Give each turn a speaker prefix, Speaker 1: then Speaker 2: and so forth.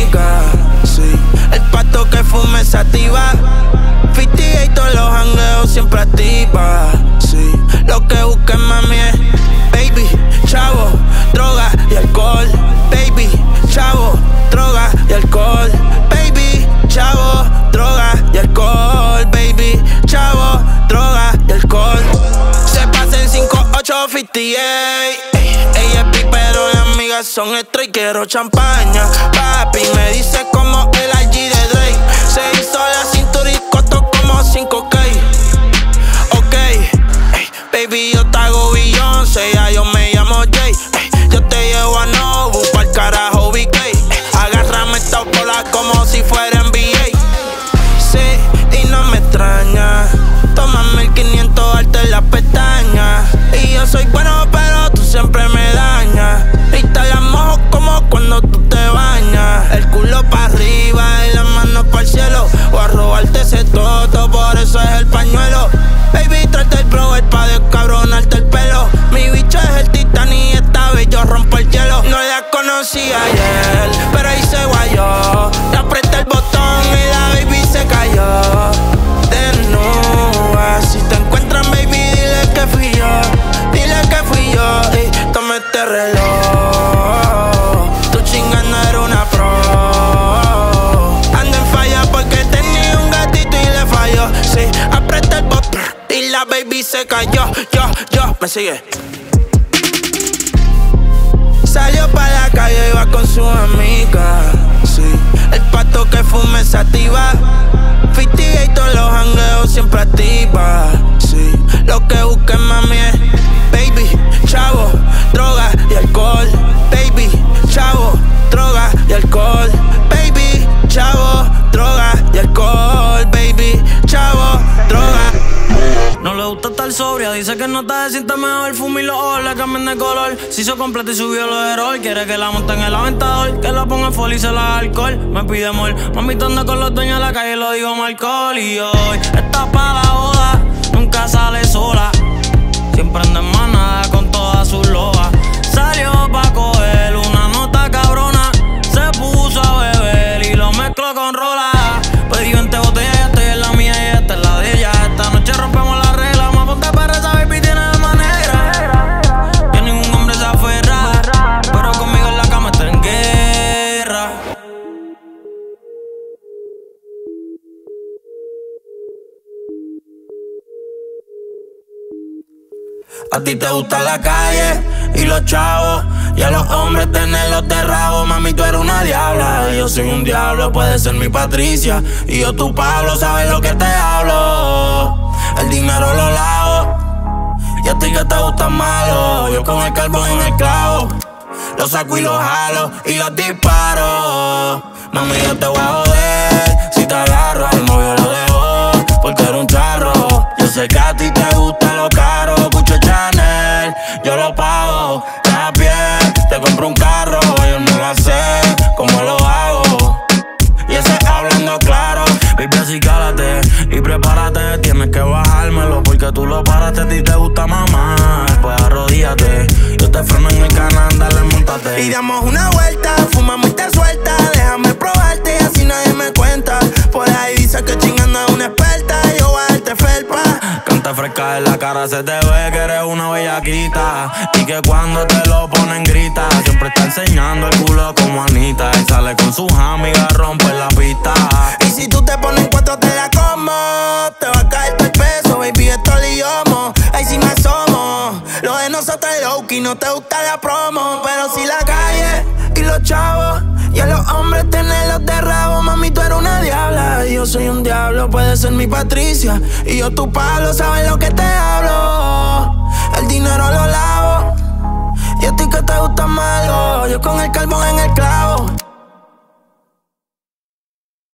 Speaker 1: amigas, sí. El pato que fume se activa. 50 y todos los jangueos siempre activa, sí. Lo que busquen mami es baby, chavo, droga y alcohol. Baby, chavo, droga y alcohol. Baby, chavo, droga y alcohol. Baby, chavo, droga y alcohol. Se pasa en 5858. Ella es pi pero las amigas son esto y quiero champaña. Papi me dice como el IG de Drake. Se hizo la cintura y costó como 5K. Ok, baby yo te hago Beyoncé, ya yo me llamo Jay. Yo te llevo a Nobu pa'l carajo BK. Agárrame esta bola como si fuera NBA. Sí, y no me extraña. Toma 1500 arte en las pestañas. Y yo soy bueno pero tú siempre me dañas. Y te la mojo como cuando tú te bañas. El culo pa' arriba y las manos pa'l cielo. O a robarte ese toto, por eso es el pañuelo. Baby, trate el blower pa' descabronarte el pelo. Mi bicho es el Titanic y esta vez yo rompo el hielo. No la conocí ayer, pero ahí se guayó. Le apreté el botón y la baby se cayó. Desnuda, si te encuentran baby dile que fui yo. Dile que fui yo y toma este reloj. Tu chinga no era una pro. Ando en falla porque tenía un gatito y le falló. Sí, apreté el botón y la baby se cayó. Yo, me sigue. Salió pa' la calle y va con su amiga, sí. El pato que fume se activa. 50 y todos los jangueos siempre activa, sí. Lo que busquen mami es baby, chavo, droga y alcohol. Baby, chavo, droga y alcohol. Baby, chavo, droga y alcohol. Baby, chavo, droga.
Speaker 2: No le gusta estar sobria, dice que no te siente mejor. Fuma y los ojos le cambian de color. Se hizo completa y subió los error. Quiere que la monten en el aventador, que la ponga full y se la da alcohol. Me pide amor, mami anda con los dueños de la calle, lo digo alcohol. Y hoy está pa' la boda, nunca sale sola. Siempre anda en manada con todas sus loas. Salió pa' coger una nota cabrona. Se puso a beber y lo mezcló con rola. Pedí 20 botellas, ya estoy en la mía y esta es la de ella. Esta noche rompemos la regla, más ponte para esa baby tiene alma negra. Que ningún hombre se aferra, pero conmigo en la cama está en guerra.
Speaker 1: A ti te gusta la calle y los chavos, y a los hombres tenerlos de rabo. Mami, tú eres una diabla, yo soy un diablo, puedes ser mi Patricia. Y yo tu Pablo, sabes lo que te hablo. El dinero lo lavo, y a ti que te gusta malo. Yo con el carbón en el clavo, lo saco y lo jalo y los disparo. Mami, yo te voy a joder si te agarro. El novio lo dejó porque era un charro. Yo sé que a ti te gusta lo caro. Gucci Chanel, yo lo pago. A pie, te compro un carro. Yo no la sé cómo lo hago. Y ese hablando claro. Baby, así cálate y prepárate. Tienes que bajármelo porque tú lo paraste. A ti te gusta mamar, pues arrodíllate. Yo te freno en el canal, dale, montate. Y damos una vuelta, fumamos y te suelta. Déjame probarte y así nadie me cuenta. Por ahí dice que chingando es una experta. Yo voy a darte felpa. Canta fresca en la cara, se te ve que eres una bellaquita. Y que cuando te lo ponen grita. Siempre está enseñando el culo como Anita. Y sale con sus amigas, rompe la pista. Y si tú te pones en cuatro te la como. Te va a caer todo el peso, baby, esto liomo. Ahí sí me asomo. Lo de nosotros es low-key, no te gusta la promo. Pero si la calle y los chavos, y a los hombres tenerlos de rabo. Mami, tú eres una diabla, y yo soy un diablo, puedes ser mi Patricia. Y yo tu Pablo, sabes lo que te hablo. El dinero lo lavo, y a ti que te gusta malo. Yo con el carbón en el clavo.